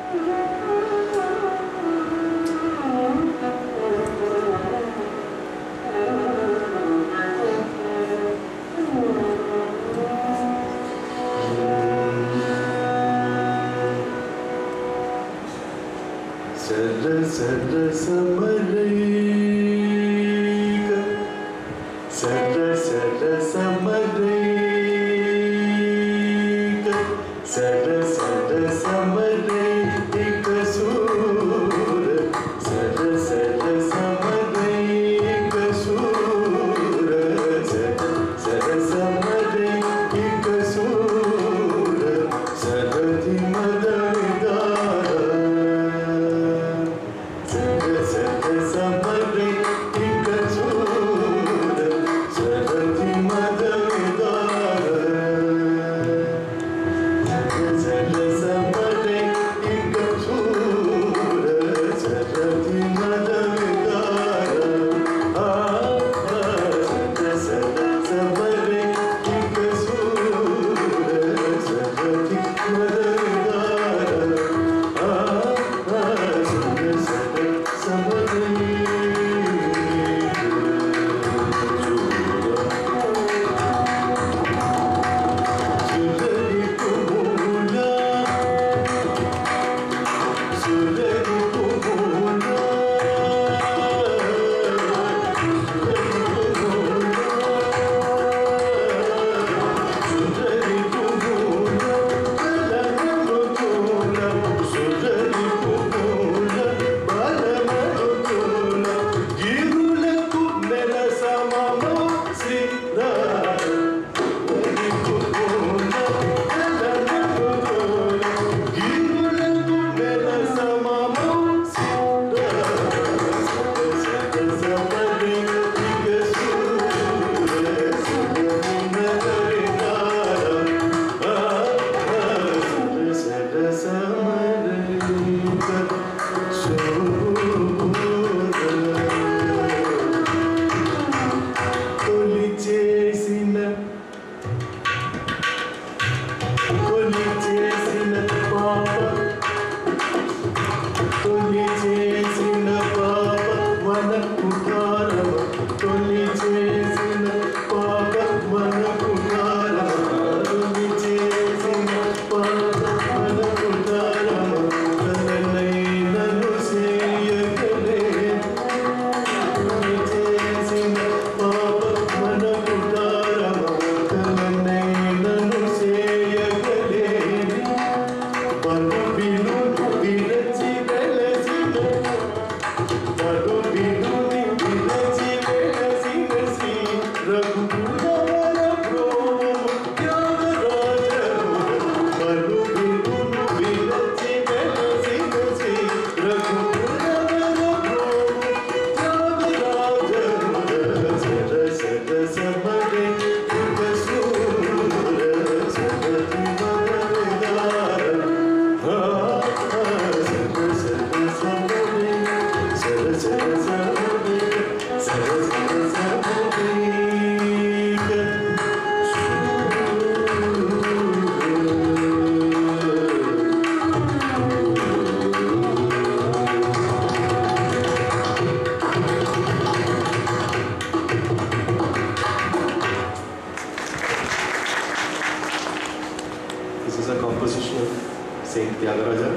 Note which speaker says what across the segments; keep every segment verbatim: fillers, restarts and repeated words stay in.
Speaker 1: Saint Thyagaraja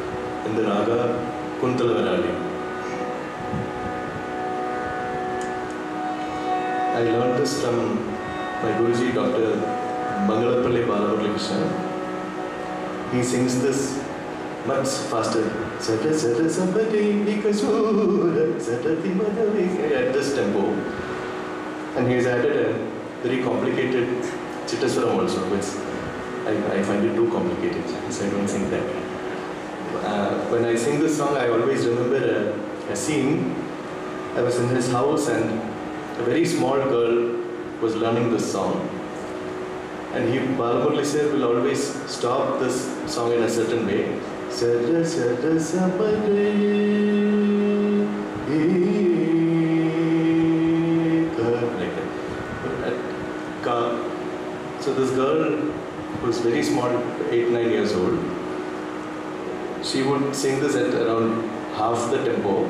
Speaker 1: in the raga Kunthalavarali. I learned this from my Guruji, Doctor Balamuralikrishna. He sings this much faster. At this tempo. And he has added a very complicated Chittaswaram also, which I, I find it too complicated, so I don't sing that. Uh, when I sing this song, I always remember a, a scene. I was in his house and a very small girl was learning this song. And he, Balamurali sir, will always stop this song in a certain way. Sada sada samare like that. So this girl who was very small, eight, nine years old, she would sing this at around half the tempo.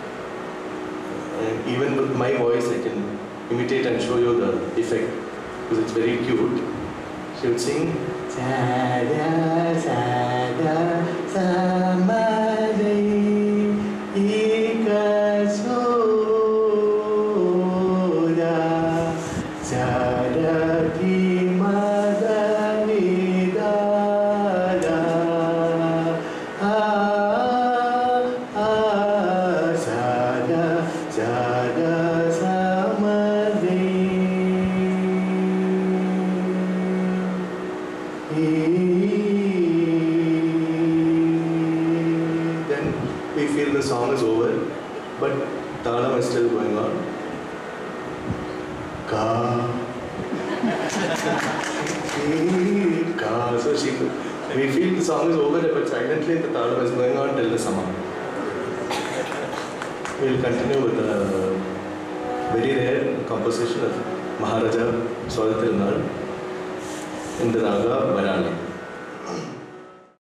Speaker 1: And even with my voice, I can imitate and show you the effect because it's very cute. She would sing Sada Sada Samadhi Ikasoda Sadati Madani Dada Ah Ah Sada Sada Samadhi. Then we feel the song is over, but Talam is still going on. Ka, ka. So she, we feel the song is over, but silently the Talam is going on till the Sama. We will continue with a very rare composition of Maharaja Swarathirunnal in the Raga Varma.